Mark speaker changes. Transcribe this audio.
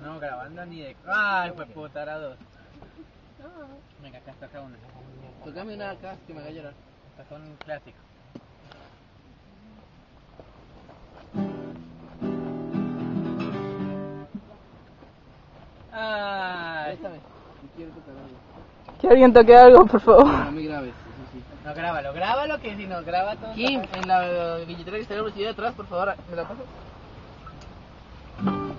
Speaker 1: No grabando ni de... Ay, pues puta, era dos. Venga, acá está una.
Speaker 2: Tocame una acá que me haga llorar.
Speaker 1: Estas son clásicos. Ay.
Speaker 2: Préstame. Quiero tocar algo.
Speaker 3: Que alguien toque algo, por favor.
Speaker 2: No me grabes, eso sí.
Speaker 1: No, grábalo que si no graba todo.
Speaker 2: Kim, en la billetera que está en la bolsilla de atrás, por favor, ¿me la pasas?